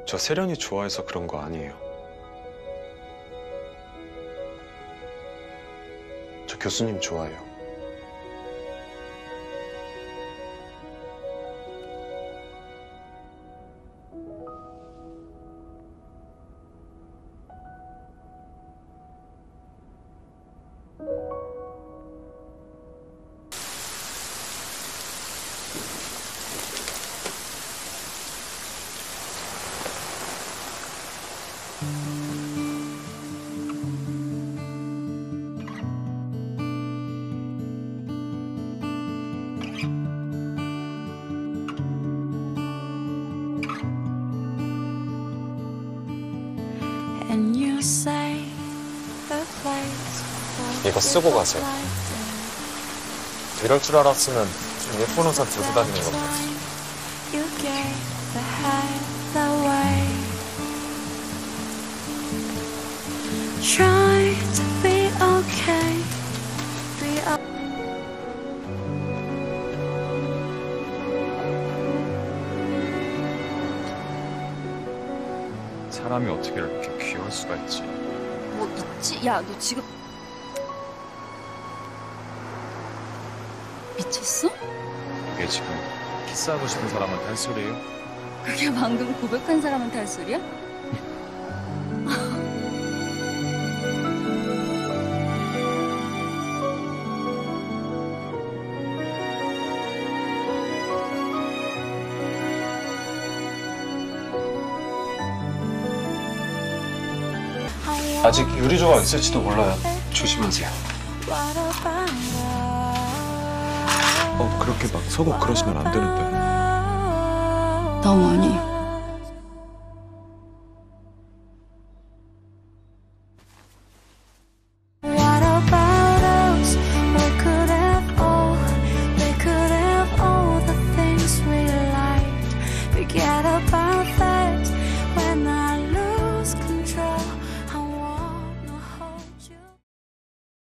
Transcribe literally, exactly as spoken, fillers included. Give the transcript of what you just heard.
저 세련이 좋아해서 그런 거 아니에요. 저 교수님 좋아해요. 이거 쓰고 가세요. 이럴 줄 알았으면 좀 예쁜 옷을 들고 다니는 건데. 사람이 어떻게 이렇게 귀여울 수가 있지? 뭐 있지? 야, 너 지금 미쳤어? 그게 지금 키스하고 싶은 사람한테 할 소리예요? 그게 방금 고백한 사람한테 할 소리야? 아직 유리조각 있을지도 몰라요. 조심하세요. 어, 그렇게 막 서고 그러시면 안 되는데. 너무 아니.